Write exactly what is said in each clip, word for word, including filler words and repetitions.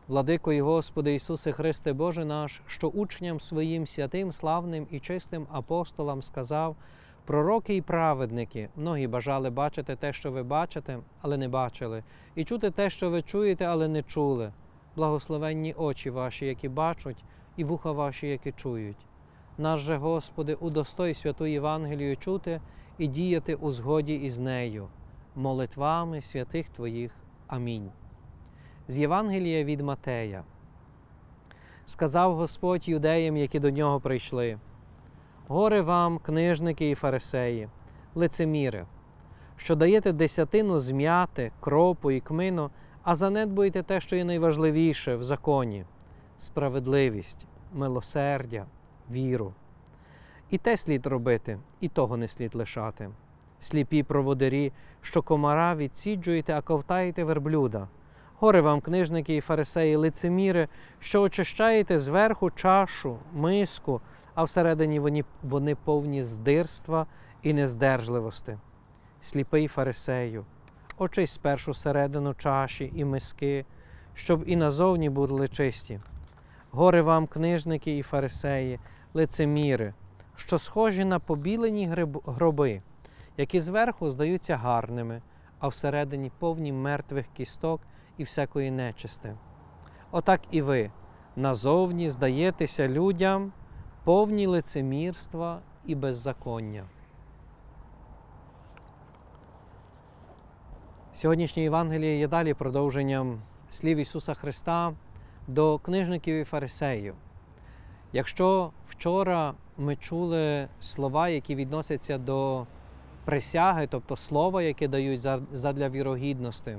Владико і Господи Ісусе Христе Боже наш, що учням своїм святим, славним і чистим апостолам сказав: пророки і праведники, многі бажали бачити те, що ви бачите, але не бачили, і чути те, що ви чуєте, але не чули. Благословенні очі ваші, які бачать, і вуха ваші, які чують. Наш же, Господи, удостой святу Євангелію чути і діяти у згоді із нею, молитвами святих Твоїх. Амінь. З Євангелія від Матея. Сказав Господь юдеям, які до нього прийшли: горе вам, книжники і фарисеї, лицеміри, що даєте десятину з м'яти, кропу і кмину, а занедбуєте те, що є найважливіше в законі – справедливість, милосердя, віру. І те слід робити, і того не слід лишати. Сліпі проводирі, що комара відсіджуєте, а ковтаєте верблюда. Горе вам, книжники і фарисеї, лицеміри, що очищаєте зверху чашу, миску, а всередині вони, вони повні здирства і нездержливості. Сліпий фарисею, очись спершу середину чаші і миски, щоб і назовні були чисті. Горе вам, книжники і фарисеї, лицеміри, що схожі на побілені гроби, які зверху здаються гарними, а всередині повні мертвих кісток і всякої нечисти. Отак і ви назовні здаєтеся людям повні лицемірства і беззаконня. Сьогоднішнє Євангеліє є далі продовженням слів Ісуса Христа до книжників і фарисеїв. Якщо вчора ми чули слова, які відносяться до присяги, тобто слова, яке дають задля вірогідності,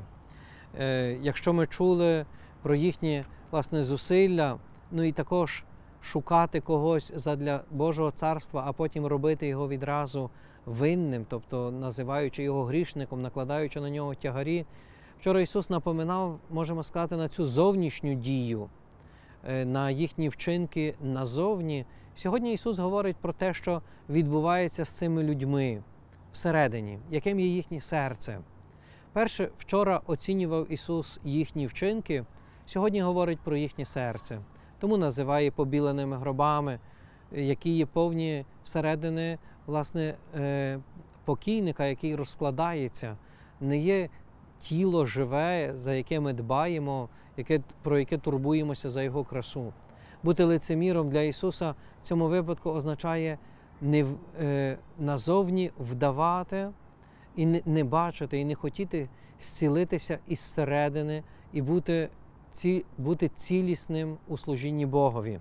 якщо ми чули про їхні, власне, зусилля, ну і також шукати когось задля Божого царства, а потім робити його відразу винним, тобто називаючи його грішником, накладаючи на нього тягарі. Вчора Ісус напоминав, можемо сказати, на цю зовнішню дію, на їхні вчинки назовні. Сьогодні Ісус говорить про те, що відбувається з цими людьми всередині, яким є їхнє серце. Перше, вчора оцінював Ісус їхні вчинки, сьогодні говорить про їхнє серце. Тому називає побіленими гробами, які є повні всередини, власне, покійника, який розкладається. Не є тіло живе, за яке ми дбаємо, яке, про яке турбуємося за його красу. Бути лицеміром для Ісуса в цьому випадку означає не е, назовні вдавати і не, не бачити, і не хотіти зцілитися із середини і бути, ці, бути цілісним у служінні Богові.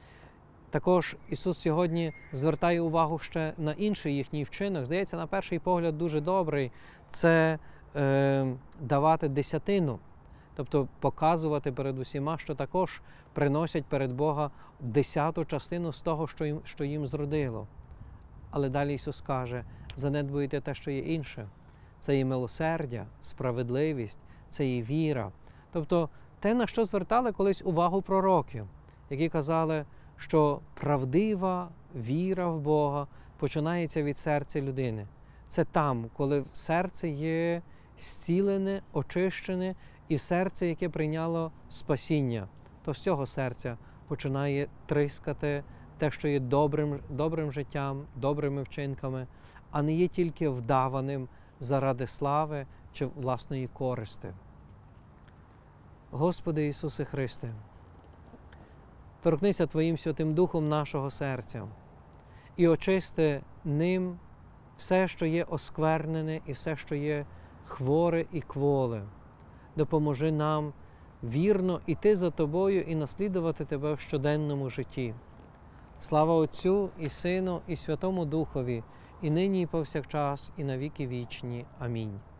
Також Ісус сьогодні звертає увагу ще на інший їхній вчинок. Здається, на перший погляд дуже добрий – це е, давати десятину. Тобто показувати перед усіма, що також приносять перед Бога десяту частину з того, що їм, що їм зродило. Але далі Ісус каже: занедбуєте те, що є інше. Це є милосердя, справедливість, це є віра. Тобто те, на що звертали колись увагу пророки, які казали, що правдива віра в Бога починається від серця людини. Це там, коли в серці є зцілене, очищене, і в серце, яке прийняло спасіння, то з цього серця починає тріскати те, що є добрим, добрим життям, добрими вчинками, а не є тільки вдаваним заради слави чи власної користи. Господи Ісусе Христе, торкнися Твоїм Святим Духом нашого серця і очисти ним все, що є осквернене і все, що є хворе і кволе. Допоможи нам вірно йти за Тобою і наслідувати Тебе в щоденному житті. Слава Отцю і Сину і Святому Духові, і нині, і повсякчас, і на віки вічні. Амінь.